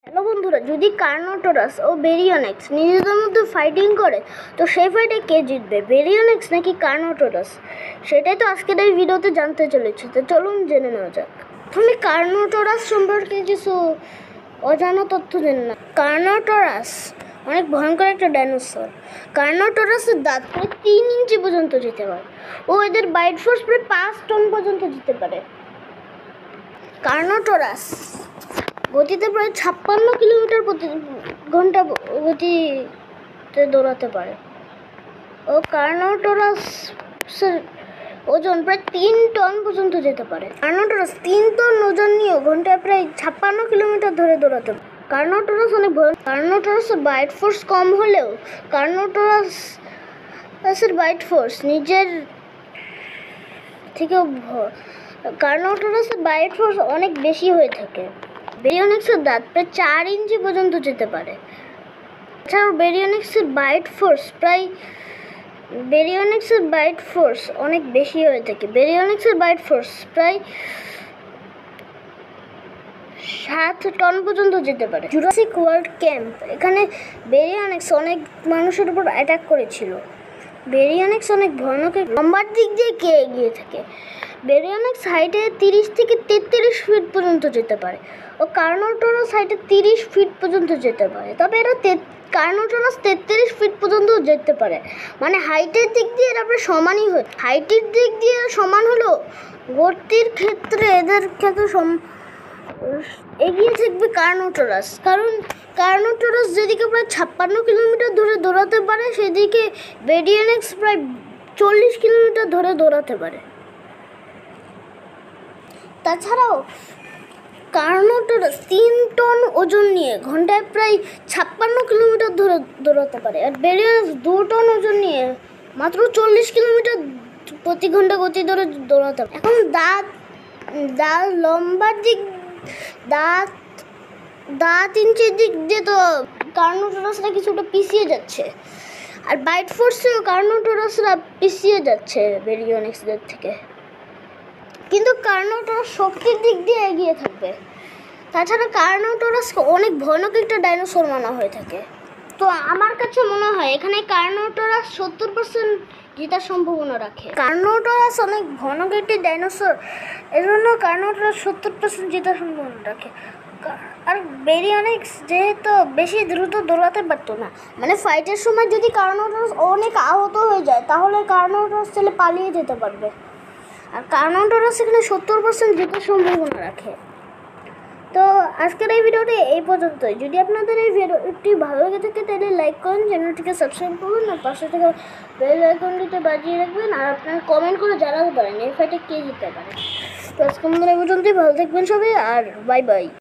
Hello বন্ধুরা, যদি কার্নোটোরাস ও বেরিওনিক্স নিজেদের মধ্যে ফাইটিং করে তো সেই ফাইটে কে জিতবে, বেরিওনিক্স নাকি কার্নোটোরাস? সেটাই তো আজকের এই ভিডিওতে জানতে চলেছি। তো চলুন জেনে নেওয়া যাক। তুমি কার্নোটোরাস সম্পর্কে কিছু অজানা তথ্য জেনে না। কার্নোটোরাস অনেক ভয়ঙ্কর একটা ডাইনোসর। কার্নোটোরাসের দাঁত প্রায় 3 ইঞ্চি পর্যন্ত যেতে পারে ও এদের বাইট ফোর্স প্রায় 5 টন পর্যন্ত যেতে পারে। কার্নোটোরাস গতিতে প্রায় 56 কিলোমিটার প্রতি ঘন্টা গতিতে দৌড়াতে পারে ও কার্নোটোরাসের ওজন প্রায় 3 টন পর্যন্ত যেতে পারে। কার্নোটোরাস 3 টন ওজন নিয়ে ঘন্টায় প্রায় 56 কিলোমিটার ধরে দৌড়াতে পারে। কার্নোটোরাস অনেক কার্নোটোরাসের বাইট ফোর্স কম হলেও কার্নোটোরাসের বাইট ফোর্স নিজের থেকেও কার্নোটোরাসের বাইট ফোর্স অনেক বেশি হয়ে থাকে। বেরিওনিক্সের দাঁত প্রায় 4 ইঞ্চি পর্যন্ত যেতে পারে। এছাড়াও বেরিওনিক্সের বাইট ফোর্স অনেক বেশি হয়ে থাকে। বেরিওনিক্সের বাইট ফোর্স প্রায় 7 টন পর্যন্ত যেতে পারে। জুরাসিক ওয়ার্ল্ড ক্যাম্প, এখানে বেরিওনিক্স অনেক মানুষের উপর অ্যাটাক করেছিল। বেরিওনিক্স অনেক ভয়ানক, লম্বার দিক দিয়ে কে এগিয়ে থাকে। বেরিওনিক্স হাইটে 30 থেকে 33 ফিট পর্যন্ত যেতে পারে ও কার্নোটোরাস হাইটে 30 ফিট পর্যন্ত যেতে পারে। তবে এরা কার্নোটোরাস 33 ফিট পর্যন্ত যেতে পারে, মানে হাইটের দিক দিয়ে এরা প্রায় সমানই হয়। হাইটের দিক দিয়ে সমান হলেও গতির ক্ষেত্রে এদের ক্ষেত্রে এগিয়ে থাকবে কার্নোটোরাস, কারণ কার্নোটোরাস যেদিকে প্রায় 56 কিলোমিটার ধরে দৌড়াতে পারে সেদিকে বেরিওনিক্স প্রায় 40 কিলোমিটার ধরে দৌড়াতে পারে। তাছাড়াও কার্নোটোরাস 3 টন ওজন নিয়ে ঘন্টায় প্রায় 56 কিলোমিটার ধরে দৌড়াতে পারে, আর বেরিওনিক্স 2 টন ওজন নিয়ে মাত্র 40 কিলোমিটার প্রতি ঘন্টা গতি ধরে দৌড়াতে পারে। এখন দাঁত লম্বার দিক দাঁত ইঞ্চির দিক দিয়ে তো কার্নোটোরাসরা কিছুটা পিছিয়ে যাচ্ছে, আর বাইট ফোর্সেও কার্নোটোরাসরা পিছিয়ে যাচ্ছে বেরিওনিক্সদের থেকে, কিন্তু কার্নোটোরাস শক্তির দিক দিয়ে এগিয়ে থাকবে। তাছাড়া কার্নোটোরাসকে অনেক ভয়ানক একটা ডাইনোসর মানা হয়ে থাকে। তো আমার কাছে মনে হয় এখানে কার্নোটোরাস 70% জেতার সম্ভাবনা রাখে। কার্নোটোরাস অনেক ভয়ানক একটি ডাইনোসর, এজন্য কার্নোটোরাস 70% জেতার সম্ভাবনা রাখে। আর বেরিওনিক্স যেহেতু বেশি দ্রুত দৌড়াতে পারতো না, মানে ফাইটের সময় যদি কার্নোটোরাস অনেক আহত হয়ে যায় তাহলে কার্নোটোরাস ছেলে পালিয়ে যেতে পারবে, আর কার্নোটোরাস এখানে 70% জেতার সম্ভাবনা রাখে। তো আজকের এই ভিডিওটি এই পর্যন্তই। যদি আপনাদের এই ভিডিওটি ভালো লেগে থাকে তাহলে লাইক করুন, চ্যানেলটিকে সাবস্ক্রাইব করুন, আর পাশে থেকে বেল আইকনটিতে বাজিয়ে রাখবেন, আর আপনারা কমেন্ট করে জানাতে পারেন এই ফাইটে কে জিততে পারে। তো আজকে আমাদের এই পর্যন্তই। ভালো থাকবেন সবাই, আর বাই বাই।